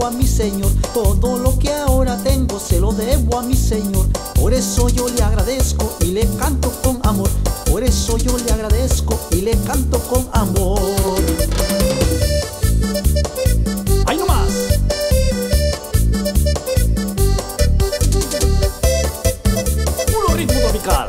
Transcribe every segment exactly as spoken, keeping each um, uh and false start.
debo a mi Señor. Todo lo que ahora tengo se lo debo a mi Señor. Por eso yo le agradezco y le canto con amor. Por eso yo le agradezco y le canto con amor. ¡Ahí nomás! Puro ritmo tropical.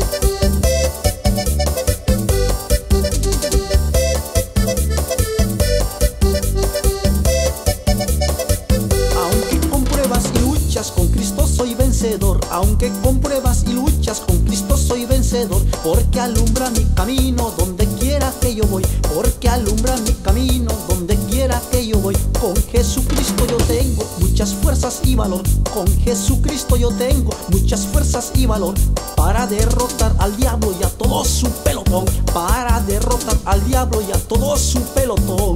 Aunque con pruebas y luchas con Cristo soy vencedor. Aunque con pruebas y luchas con Cristo soy vencedor. Porque alumbra mi camino donde quiera que yo voy. Porque alumbra mi camino donde quiera que yo voy. Con Jesucristo yo tengo muchas fuerzas y valor. Con Jesucristo yo tengo muchas fuerzas y valor. Para derrotar al diablo y a todo su pelotón. Para derrotar al diablo y a todo su pelotón.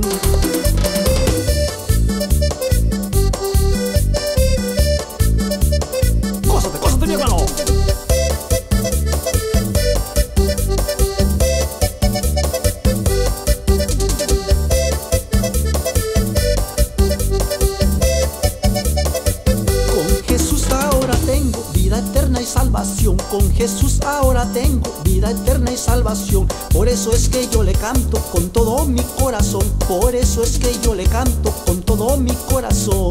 Gózate, gózate mi hermano. Salvación, con Jesús ahora tengo vida eterna y salvación. Por eso es que yo le canto con todo mi corazón. Por eso es que yo le canto con todo mi corazón.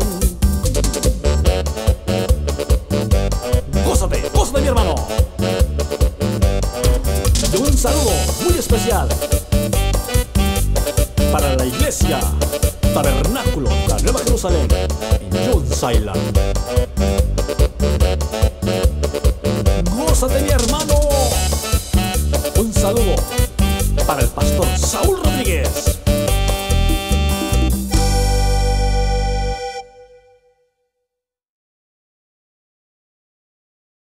Gózate, gózate mi hermano. Y un saludo muy especial para la iglesia Tabernáculo, la Nueva Jerusalén, en Jones Island. Gózate mi hermano. Un saludo